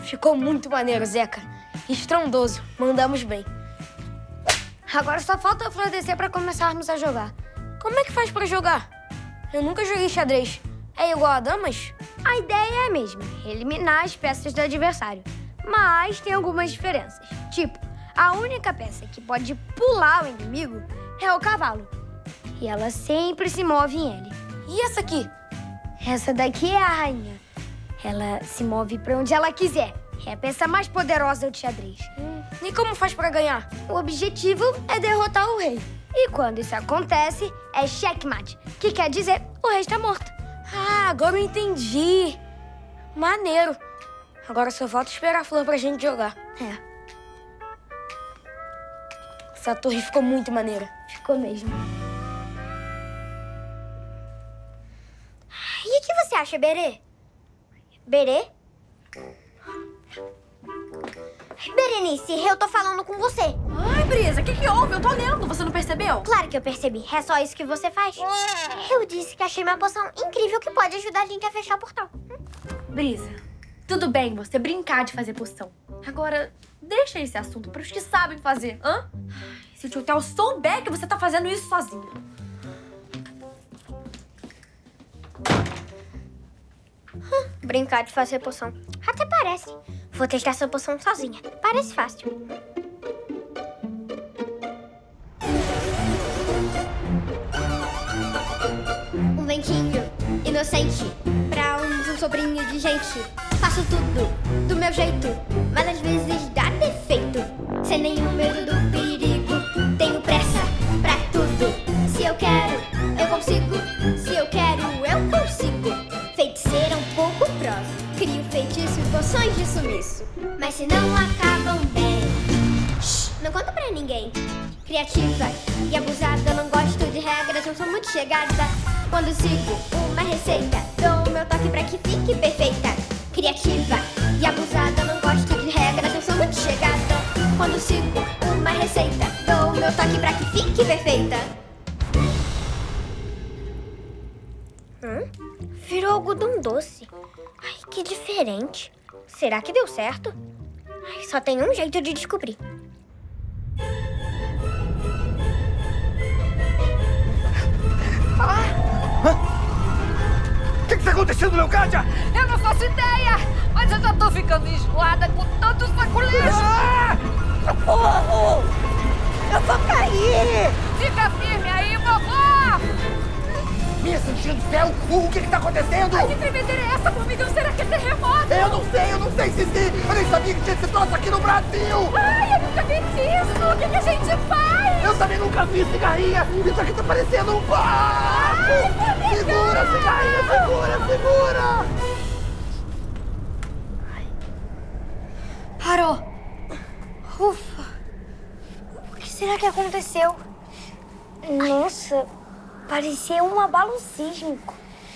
Ficou muito maneiro, Zeca. Estrondoso. Mandamos bem. Agora só falta a flor descer pra começarmos a jogar. Como é que faz pra jogar? Eu nunca joguei xadrez. É igual a damas? A ideia é a mesma, eliminar as peças do adversário. Mas tem algumas diferenças. Tipo, a única peça que pode pular o inimigo é o cavalo. E ela sempre se move em L. E essa aqui? Essa daqui é a rainha. Ela se move pra onde ela quiser. É a peça mais poderosa do xadrez. E como faz pra ganhar? O objetivo é derrotar o rei. E quando isso acontece, é checkmate, que quer dizer o rei está morto. Ah, agora eu entendi. Maneiro. Agora só falta esperar a flor pra gente jogar. É. Essa torre ficou muito maneira. Ficou mesmo. E o que você acha, Berê? Berê? Berenice, eu tô falando com você. Ai, Brisa, o que houve? Eu tô lendo, você não percebeu? Claro que eu percebi. É só isso que você faz. Eu disse que achei uma poção incrível que pode ajudar a gente a fechar o portal. Brisa, tudo bem você brincar de fazer poção. Agora, deixa esse assunto para os que sabem fazer, hã? Se o tio Theo souber que você tá fazendo isso sozinha. Brincar de fazer poção. Até parece. Vou testar essa poção sozinha. Parece fácil. Um ventinho inocente pra um sobrinho de gente. Faço tudo do meu jeito, mas às vezes dá defeito. Sem nenhum medo do perigo, tenho pressa pra tudo. Se eu quero, eu consigo. Se eu quero, eu consigo. Feiticeira um pouco prosa. Crio feitiço e poções de sumiço. Mas se não acabam bem, shh, não conto pra ninguém. Criativa e abusada, não gosto de regras, não sou muito chegada. Quando sigo uma receita, dou o meu toque pra que fique perfeita. Criativa e abusada, não gosto de regras, não sou muito chegada. Quando sigo uma receita, dou o meu toque pra que fique perfeita. Virou algodão doce. Ai, que diferente. Será que deu certo? Ai, só tem um jeito de descobrir. O que está acontecendo, Leocádia? Eu não faço ideia, mas eu já tô ficando enjoada com tanto sacolejo. Socorro! Eu vou cair! Fica firme aí, vovó! Minha santinha do céu, o que está acontecendo? Ai, que tremedeira é essa, formigão? Será que é terremoto? Eu não sei, Cici! Eu nem sabia que tinha esse troço aqui no Brasil! Ai, eu nunca fiz isso! O que a gente faz? Eu também nunca vi, cigarrinha! Isso aqui tá parecendo um barco! Ai, segura, cigarrinha! Segura! Parou. Ufa. O que será que aconteceu? Nossa, parecia um abalo sísmico.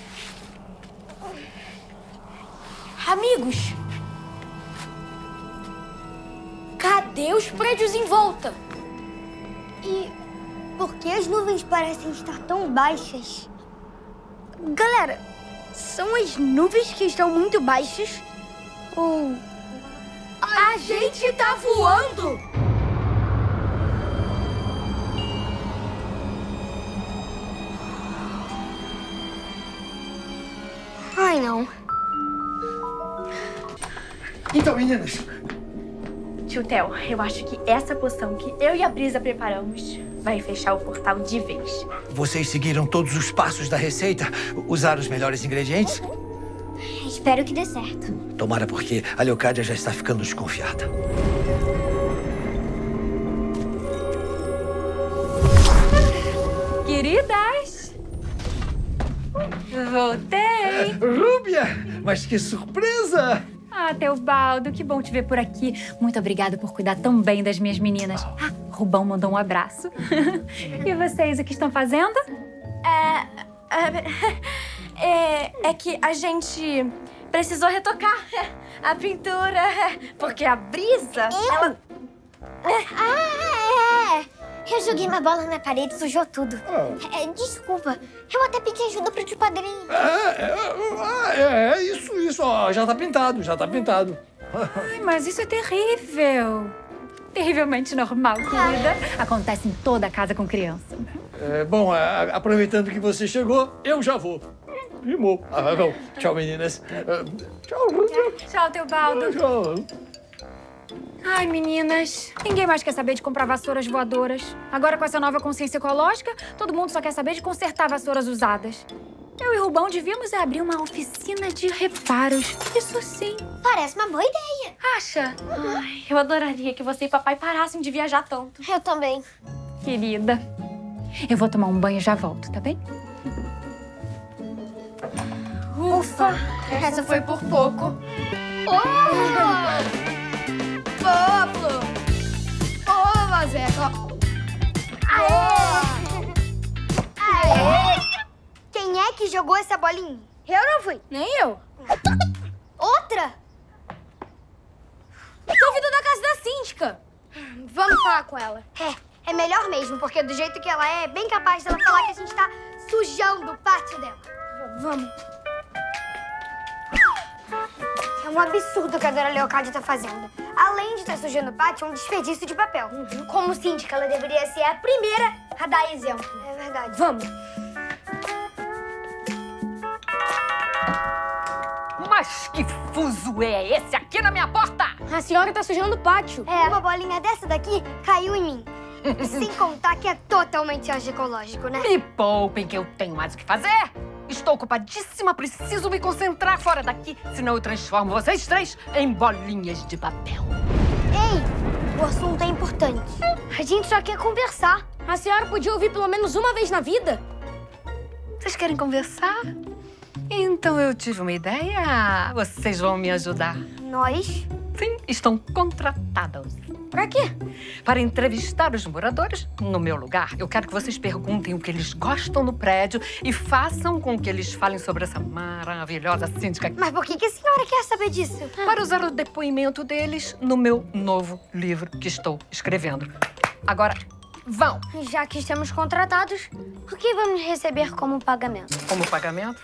Amigos, cadê os prédios em volta? E por que as nuvens parecem estar tão baixas? Galera, são as nuvens que estão muito baixas? Ou A gente tá voando! Ai, não. Então, meninas, Tio Theo, eu acho que essa poção que eu e a Brisa preparamos vai fechar o portal de vez. vocês seguiram todos os passos da receita? Usaram os melhores ingredientes? Espero que dê certo. Tomara, porque a Leocádia já está ficando desconfiada. Queridas! Voltei! Rúbia! Mas que surpresa! Ah, Teobaldo, que bom te ver por aqui. Muito obrigada por cuidar tão bem das minhas meninas. Ah, Rubão mandou um abraço. E vocês, o que estão fazendo? É que a gente precisou retocar a pintura, porque a Brisa... Ela... Eu joguei uma bola na parede e sujou tudo. Desculpa, eu até pedi ajuda pro tio padrinho. Isso, ó, já tá pintado. Ai, mas isso é terrível. Terrivelmente normal, querida. Acontece em toda casa com criança. Bom, aproveitando que você chegou, eu já vou. Rimou. Bom, tchau, meninas. Tchau. Tchau, Teobaldo. Tchau. Ai, meninas, ninguém mais quer saber de comprar vassouras voadoras. Agora, com essa nova consciência ecológica, todo mundo só quer saber de consertar vassouras usadas. Eu e o Rubão devíamos abrir uma oficina de reparos. Isso sim. Parece uma boa ideia. Acha? Ai, eu adoraria que você e papai parassem de viajar tanto. Eu também. Querida, eu vou tomar um banho e já volto, tá bem? Ufa, essa foi por pouco. Pablo! Ô, Mazeca! Aê! Quem é que jogou essa bolinha? Eu não fui. Nem eu. Outra? Duvido da casa da síndica. Vamos falar com ela. É melhor mesmo, porque do jeito que ela é bem capaz dela falar que a gente tá sujando o pátio dela. Vamos. É um absurdo o que a Dona Leocádia tá fazendo. Além de estar sujando o pátio, é um desperdício de papel. Como síndica, ela deveria ser a primeira a dar exemplo. É verdade. Vamos. Mas que fuso é esse aqui na minha porta? A senhora tá sujando o pátio. Uma bolinha dessa daqui caiu em mim. Sem contar que é totalmente antiecológico, né? Me poupem que eu tenho mais o que fazer. Estou ocupadíssima, preciso me concentrar fora daqui, senão eu transformo vocês três em bolinhas de papel. Ei, o assunto é importante. A gente só quer conversar. A senhora podia ouvir pelo menos uma vez na vida. Vocês querem conversar? Então eu tive uma ideia. Vocês vão me ajudar. Nós? Sim, estão contratadas. Pra quê? Para entrevistar os moradores no meu lugar. Eu quero que vocês perguntem o que eles gostam no prédio e façam com que eles falem sobre essa maravilhosa síndica. Mas por que a senhora quer saber disso? Para usar o depoimento deles no meu novo livro que estou escrevendo. Agora, vão! Já que estamos contratados, o que vamos receber como pagamento? Como pagamento?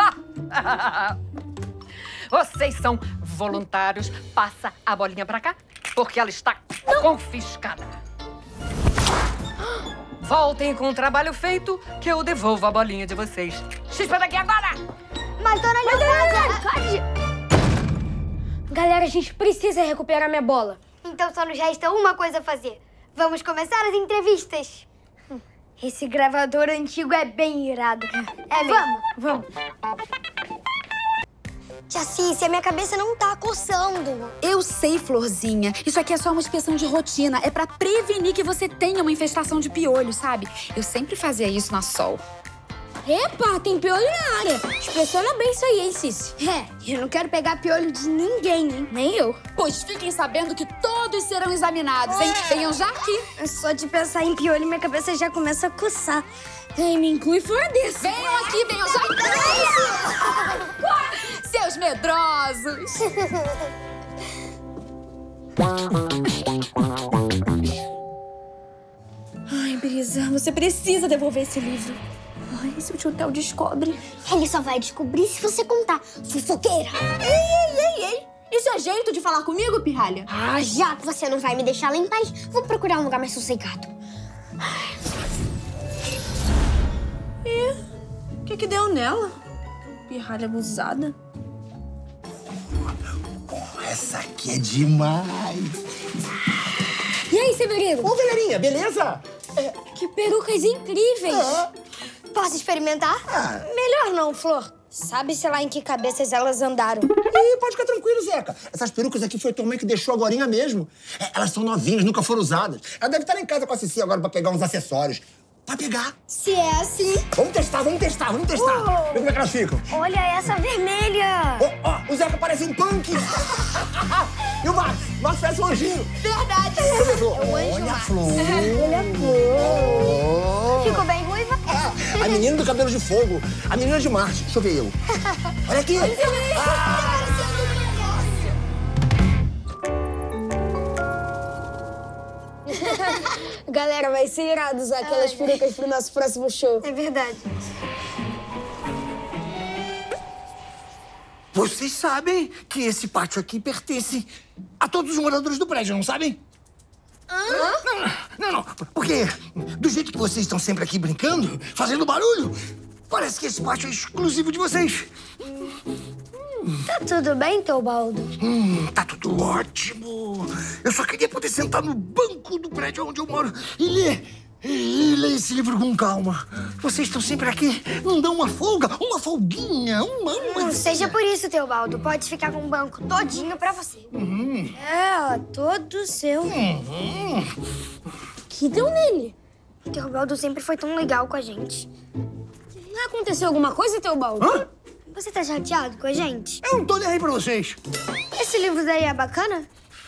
Vocês são voluntários. Passa a bolinha pra cá, porque ela está confiscada. Voltem com o trabalho feito, que eu devolvo a bolinha de vocês. Chispa daqui agora! Mas, Dona Leocádia! Galera, a gente precisa recuperar minha bola. Então só nos resta uma coisa a fazer. Vamos começar as entrevistas. Esse gravador antigo é bem irado. É mesmo? Vamos. Tia Cícia, minha cabeça não tá coçando. Eu sei, Florzinha. Isso aqui é só uma inspeção de rotina. É pra prevenir que você tenha uma infestação de piolho, sabe? Eu sempre fazia isso na Sol. Epa, tem piolho na área. Expressiona bem isso aí, hein, Cici? Eu não quero pegar piolho de ninguém, hein? Nem eu. Pois fiquem sabendo que todos serão examinados, hein? Venham já aqui. Só de pensar em piolho, minha cabeça já começa a coçar. Ei, me inclui fora desse. Venham aqui, venham já aqui. Seus medrosos. Ai, Brisa, você precisa devolver esse livro. Ai, se o tio Theo descobre. Ele só vai descobrir se você contar. Fofoqueira. Ei. Isso é jeito de falar comigo, pirralha? Ah, já que você não vai me deixar lá em paz, vou procurar um lugar mais sossegado. O que deu nela? Pirralha abusada. Essa aqui é demais. E aí, Severino? Ô, galerinha, beleza? Que perucas incríveis. Posso experimentar? Melhor não, Flor. Sabe-se lá em que cabeças elas andaram. Ih, pode ficar tranquilo, Zeca. Essas perucas aqui foi a tua mãe que deixou agorinha mesmo. Elas são novinhas, nunca foram usadas. Ela deve estar em casa com a Cici agora pra pegar uns acessórios. Vai pegar. Se é assim... Vamos testar. Vê como é que elas ficam. Olha essa vermelha. O Zeca parece um punk. E o Max? O Max parece um anjinho. Verdade. Olha a Flor. Olha a Flor. Ficou bem ruiva? A menina do cabelo de fogo. A menina de Marte. Deixa eu ver eu. Olha aqui. Galera, vai ser irado usar aquelas perucas pro nosso próximo show. É verdade. Vocês sabem que esse pátio aqui pertence a todos os moradores do prédio, não sabem? Não. Porque do jeito que vocês estão sempre aqui brincando, fazendo barulho, parece que esse pátio é exclusivo de vocês. Tá tudo bem, Teobaldo? Tá tudo ótimo. Eu só queria poder sentar no banco do prédio onde eu moro e ler esse livro com calma. Vocês estão sempre aqui, não dão uma folga, uma folguinha, uma... Não seja por isso, Teobaldo. Pode ficar com o banco todinho pra você. É, ó, todo seu. Que deu nele? O Teobaldo sempre foi tão legal com a gente. Não aconteceu alguma coisa, Teobaldo? Você tá chateado com a gente? Eu não tô nem aí pra vocês. Esse livro daí é bacana?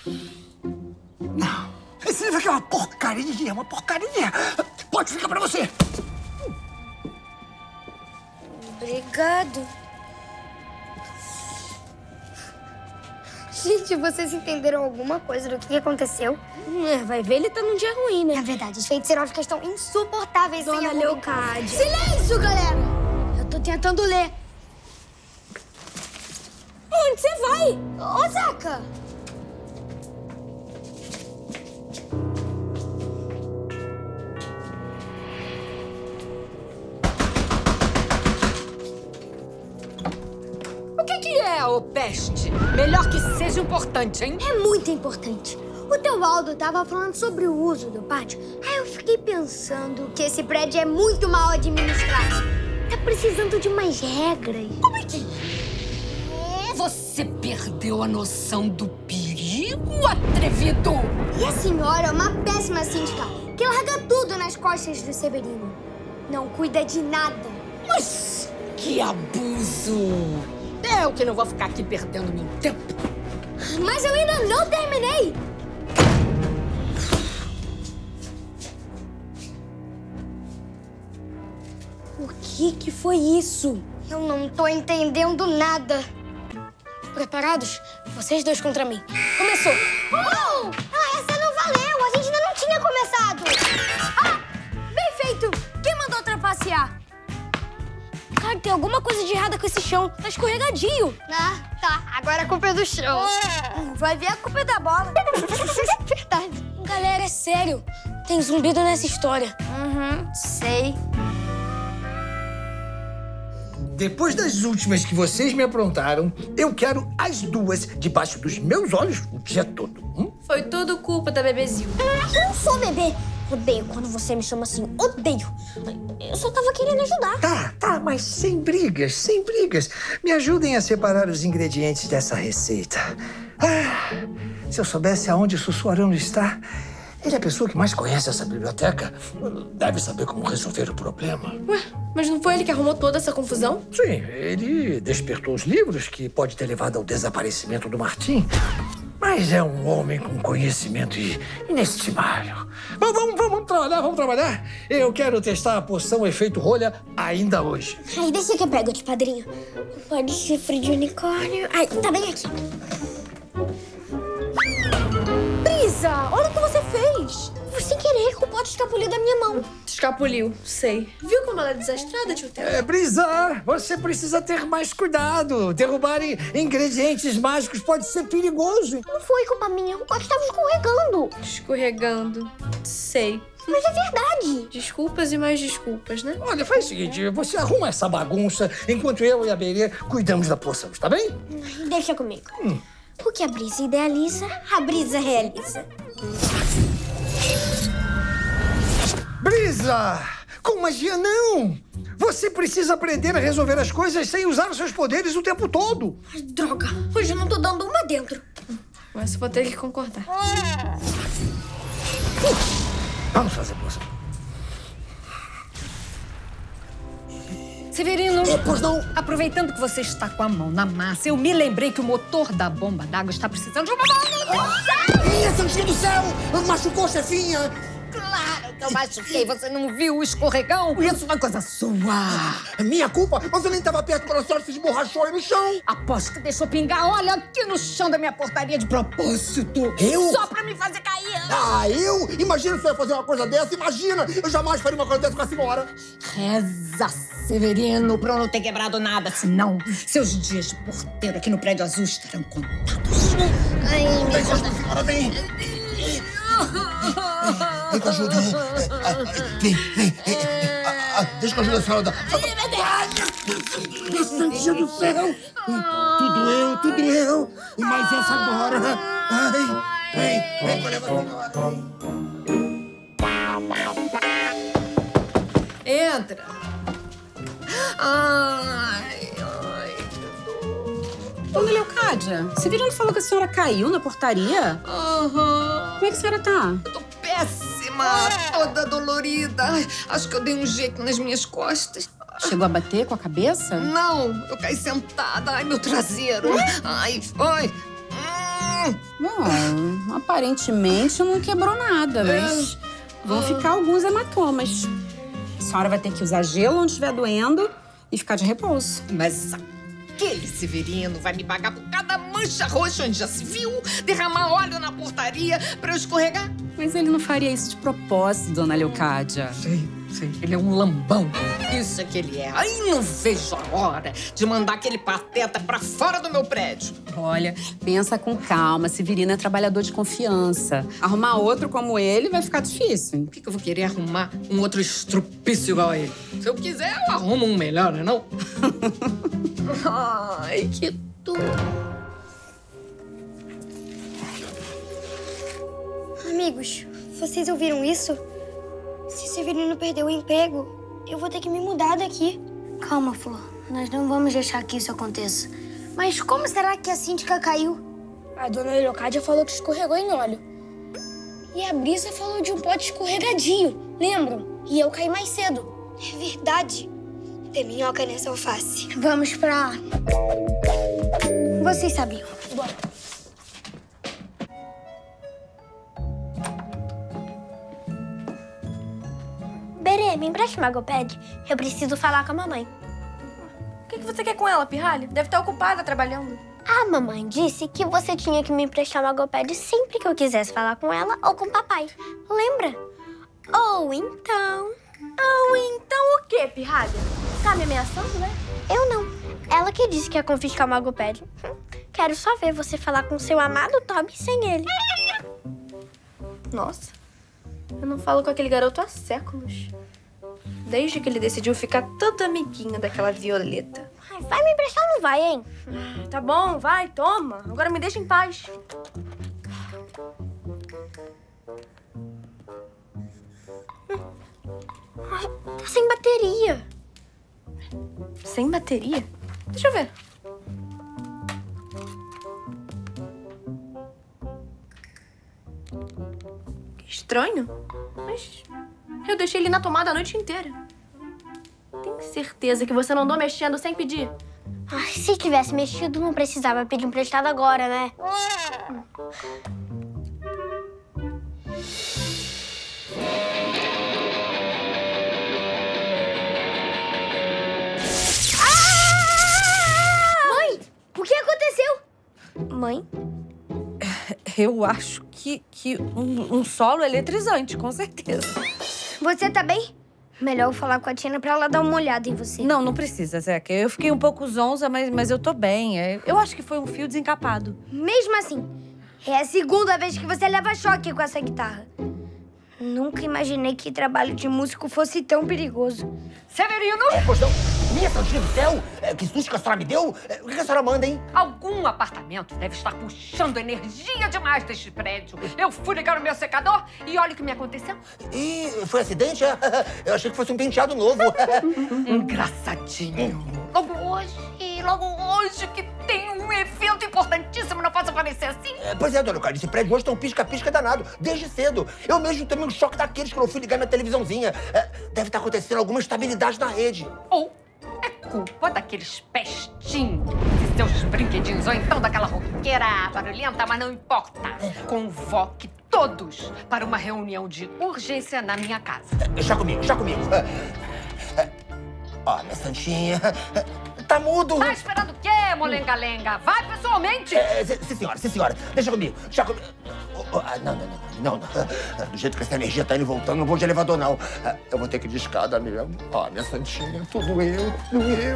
Não. Esse livro aqui é uma porcaria, Pode ficar pra você. Obrigado. Gente, vocês entenderam alguma coisa do que aconteceu? Vai ver, ele tá num dia ruim, né? É verdade, os feiticeiros estão insuportáveis. Dona Leocádia. Silêncio, galera! Eu tô tentando ler. Onde você vai? Ô, Zeca! O que é, ô peste? Melhor que seja importante, hein? É muito importante. O Teobaldo tava falando sobre o uso do pátio. Aí eu fiquei pensando que esse prédio é muito mal administrado. Tá precisando de mais regras. Como é que... Você perdeu a noção do perigo, atrevido? E a senhora é uma péssima síndica que larga tudo nas costas do Severino. Não cuida de nada. Mas que abuso! Eu que não vou ficar aqui perdendo meu tempo. Mas eu ainda não terminei. O que foi isso? Eu não tô entendendo nada. Preparados? Vocês dois contra mim. Começou! Essa não valeu! A gente ainda não tinha começado! Bem feito! Quem mandou trapacear? Cara, tem alguma coisa de errada com esse chão. Tá escorregadio. Tá. Agora a culpa é do chão. Vai ver, a culpa é da bola. Verdade. Galera, é sério. Tem zumbido nessa história. Sei. Depois das últimas que vocês me aprontaram, eu quero as duas debaixo dos meus olhos o dia todo. Foi tudo culpa da bebezinho. Eu não sou bebê. Odeio quando você me chama assim. Odeio. Eu só tava querendo ajudar. Tá, mas sem brigas. Me ajudem a separar os ingredientes dessa receita. Se eu soubesse aonde o Sussuarano está... Ele é a pessoa que mais conhece essa biblioteca. Deve saber como resolver o problema. Ué, mas não foi ele que arrumou toda essa confusão? Sim, ele despertou os livros, que pode ter levado ao desaparecimento do Martim. Mas é um homem com conhecimento inestimável. Mas vamos trabalhar. Eu quero testar a poção efeito rolha ainda hoje. Ai, deixa que eu pego de padrinho. Pode chifre de unicórnio. Ai, tá bem aqui. Brisa, olha o que você fez. Foi sem querer, o pote escapuliu da minha mão. Escapuliu, sei. Viu como ela é desastrada, tio Theo? Brisa, você precisa ter mais cuidado. Derrubar ingredientes mágicos pode ser perigoso. Não foi culpa minha, o pote estava escorregando. Escorregando, sei. Mas é verdade. Desculpas e mais desculpas, né? Olha, faz o seguinte, você arruma essa bagunça enquanto eu e a Berê cuidamos da poção, tá bem? Deixa comigo. O que a Brisa idealiza, a Brisa realiza. Brisa! Com magia, não! Você precisa aprender a resolver as coisas sem usar os seus poderes o tempo todo. Droga, hoje eu não tô dando uma dentro. Mas vou ter que concordar. Vamos fazer poção. Severino, Pois não. aproveitando que você está com a mão na massa, eu me lembrei que o motor da bomba d'água está precisando de uma... Minha santinha do céu! Machucou, chefinha! Claro, eu machuquei. Você não viu o escorregão? Isso foi coisa sua. Minha culpa? Você nem estava perto quando a senhora se esborrachou aí no chão. Aposto que deixou pingar, olha, aqui no chão da minha portaria de propósito. Eu? Só pra me fazer cair. Ah, eu? Imagina se eu ia fazer uma coisa dessa. Imagina! Eu jamais faria uma coisa dessa com a senhora. Reza, Severino, pra eu não ter quebrado nada. Senão, seus dias de porteiro aqui no Prédio Azul estarão contados. Ai, Vem com a senhora, vem. Vem com a ajuda. Vem. Deixa que eu ajude a senhora. Meu santinho do céu. Tudo eu. E mais essa agora. Ai, vem pra levar a senhora. Entra. Dona Leocádia, Severino falou que a senhora caiu na portaria? Aham. Como é que a senhora tá? Eu tô péssima, toda dolorida. Ai, acho que eu dei um jeito nas minhas costas. Chegou a bater com a cabeça? Não, eu caí sentada. Ai, meu traseiro. Ai. Bom, aparentemente não quebrou nada, mas vão ficar alguns hematomas. A senhora vai ter que usar gelo onde estiver doendo e ficar de repouso. Mas aquele Severino vai me pagar por cada mancha roxa onde já se viu, derramar óleo na portaria pra eu escorregar. Mas ele não faria isso de propósito, Dona Leocádia. Sei. Ele é um lambão. Isso é que ele é. Ai, não vejo a hora de mandar aquele pateta pra fora do meu prédio. Olha, pensa com calma. Severino é trabalhador de confiança. Arrumar outro como ele vai ficar difícil. Por que eu vou querer arrumar um outro estrupício igual a ele? Se eu quiser, eu arrumo um melhor, não é não? Ai, que dor. Amigos, vocês ouviram isso? Se Severino perder o emprego, eu vou ter que me mudar daqui. Calma, Flor. Nós não vamos deixar que isso aconteça. Mas como será que a síndica caiu? A dona Leocádia falou que escorregou em óleo. E a Brisa falou de um pote escorregadio, lembram? E eu caí mais cedo. É verdade. Tem minhoca nessa alface. Vamos pra lá. Vocês sabiam. Bora. Berê, me empreste uma Magoped. Eu preciso falar com a mamãe. O que você quer com ela, pirralha? Deve estar ocupada trabalhando. A mamãe disse que você tinha que me emprestar uma Magoped sempre que eu quisesse falar com ela ou com o papai. Lembra? Ou então o quê, pirralha? Tá me ameaçando, né? Eu não. Ela que disse que ia confiscar o Magoped. Quero só ver você falar com seu amado Toby sem ele. Nossa, eu não falo com aquele garoto há séculos. Desde que ele decidiu ficar todo amiguinho daquela Violeta. Ai, vai me emprestar ou não vai, hein? Tá bom, vai, toma. Agora me deixa em paz. Ai, tá sem bateria. Sem bateria? Deixa eu ver. Que estranho. Mas eu deixei ele na tomada a noite inteira. Tem certeza que você não andou mexendo sem pedir? Ai, se tivesse mexido, não precisava pedir emprestado agora, né? Mãe, o que aconteceu? Mãe? Eu acho que um solo eletrizante, com certeza. Você tá bem? Melhor eu falar com a Tina pra ela dar uma olhada em você. Não precisa, Zeca. Eu fiquei um pouco zonza, mas eu tô bem. Eu acho que foi um fio desencapado. Mesmo assim, é a segunda vez que você leva choque com essa guitarra. Nunca imaginei que trabalho de músico fosse tão perigoso. Severino! Pois não. Minha santinha do céu, que susto que a senhora me deu? O que a senhora manda, hein? Algum apartamento deve estar puxando energia demais deste prédio. Eu fui ligar o meu secador e olha o que me aconteceu. E foi acidente? Eu achei que fosse um penteado novo. Engraçadinho. Logo hoje que tem um evento importantíssimo, não posso aparecer assim? Pois é, dona Leocádia, esse prédio hoje tá um pisca-pisca danado, desde cedo. Eu mesmo tomei um choque daqueles que eu fui ligar minha televisãozinha. Deve estar acontecendo alguma instabilidade na rede. Ou é culpa daqueles pestinhos e seus brinquedinhos, ou então daquela roqueira barulhenta, mas não importa. Convoque todos para uma reunião de urgência na minha casa. Já comigo. Ó, minha santinha. Tá mudo. Tá esperando o quê, molenga-lenga? Vai pessoalmente. Sim, senhora. Deixa comigo. Já comigo. Não. Do jeito que essa energia tá indo e voltando, não vou de elevador, não. Eu vou ter que ir de escada mesmo. Ó, minha santinha, tudo doeu.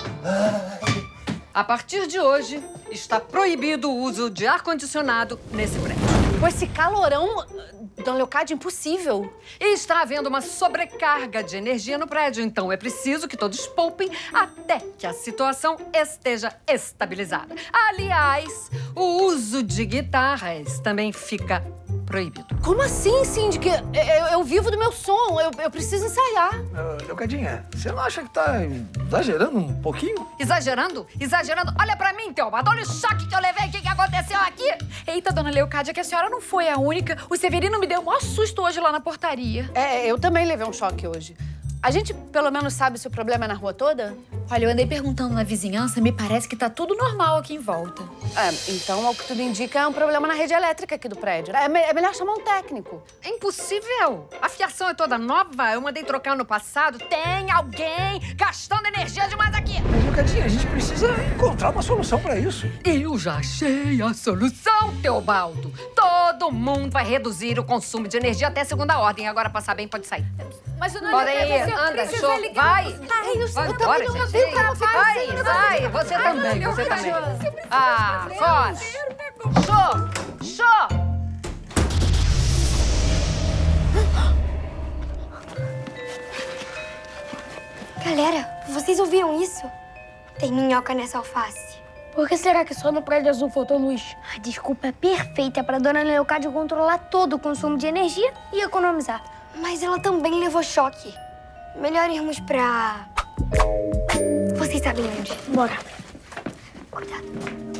A partir de hoje, está proibido o uso de ar-condicionado nesse prédio. Com esse calorão, Dona Leocádia, impossível. E está havendo uma sobrecarga de energia no prédio, então é preciso que todos poupem até que a situação esteja estabilizada. Aliás, o uso de guitarras também fica proibido. Como assim, Cindy? Eu vivo do meu som, eu preciso ensaiar. Leocadinha, você não acha que tá exagerando um pouquinho? Exagerando? Olha pra mim, Teobaldo, olha o choque que eu levei, o que aconteceu aqui? Eita, Dona Leocádia, que a senhora não foi a única. O Severino me deu o maior susto hoje lá na portaria. Eu também levei um choque hoje. A gente, pelo menos, sabe se o problema é na rua toda? Olha, eu andei perguntando na vizinhança, me parece que tá tudo normal aqui em volta. Então, ao que tudo indica, é um problema na rede elétrica aqui do prédio. É melhor chamar um técnico. É impossível. A fiação é toda nova, eu mandei trocar no passado. Tem alguém gastando energia demais aqui. Mas, Leocadinha, a gente precisa encontrar uma solução pra isso. Eu já achei a solução, Teobaldo. Todo mundo vai reduzir o consumo de energia até segunda ordem. Agora, passar bem, pode sair. Mas, Dona Leocádia, anda, show, vai. Vai embora, gente. Vai, você também. Fora. Show. Galera, vocês ouviram isso? Tem minhoca nessa alface. Por que será que só no prédio azul faltou luz? A desculpa é perfeita para Dona Leocádia controlar todo o consumo de energia e economizar. Mas ela também levou choque. Melhor irmos pra... Vocês sabem onde. Bora. Cuidado.